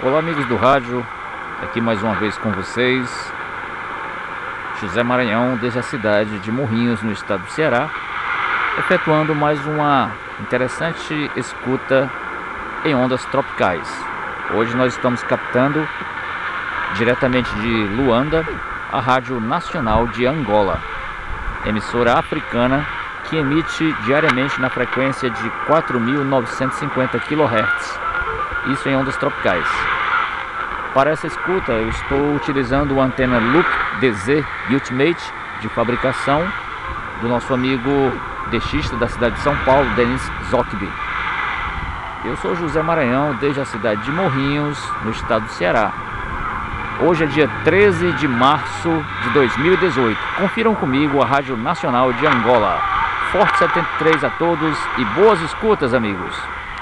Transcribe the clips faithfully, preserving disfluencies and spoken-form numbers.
Olá, amigos do rádio, aqui mais uma vez com vocês, José Maranhão, desde a cidade de Morrinhos, no estado do Ceará, efetuando mais uma interessante escuta em ondas tropicais. Hoje nós estamos captando diretamente de Luanda a Rádio Nacional de Angola, emissora africana que emite diariamente na frequência de quatro mil novecentos e cinquenta quilohertz, isso em ondas tropicais. Para essa escuta eu estou utilizando a antena Loop D Z Ultimate de fabricação do nosso amigo dexista da cidade de São Paulo, Denis Zockby. Eu sou José Maranhão, desde a cidade de Morrinhos, no estado do Ceará. Hoje é dia treze de março de dois mil e dezoito. Confiram comigo a Rádio Nacional de Angola. Forte setenta e três a todos e boas escutas, amigos.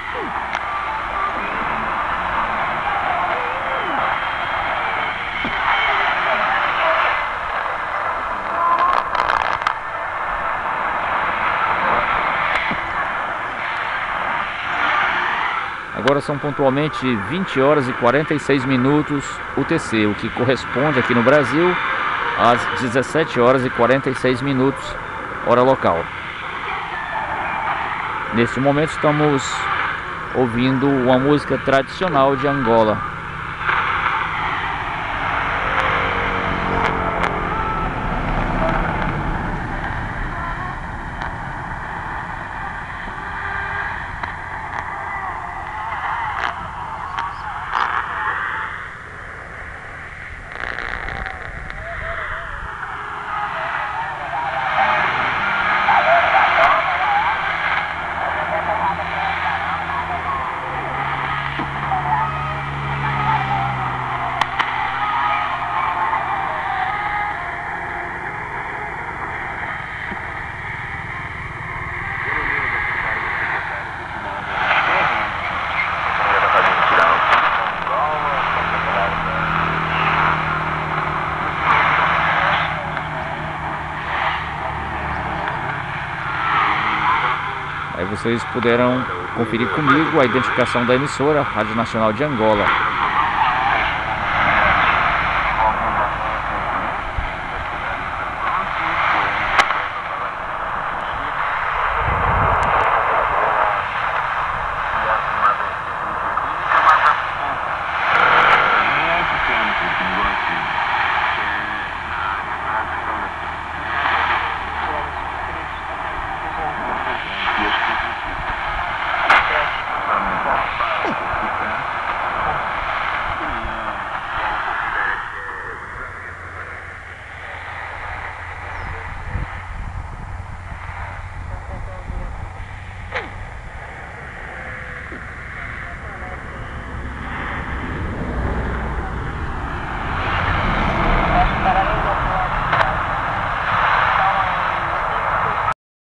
Agora são pontualmente vinte horas e quarenta e seis minutos U T C, o que corresponde aqui no Brasil às dezessete horas e quarenta e seis minutos, hora local. Neste momento estamos ouvindo uma música tradicional de Angola. Aí vocês puderam conferir comigo a identificação da emissora, Rádio Nacional de Angola.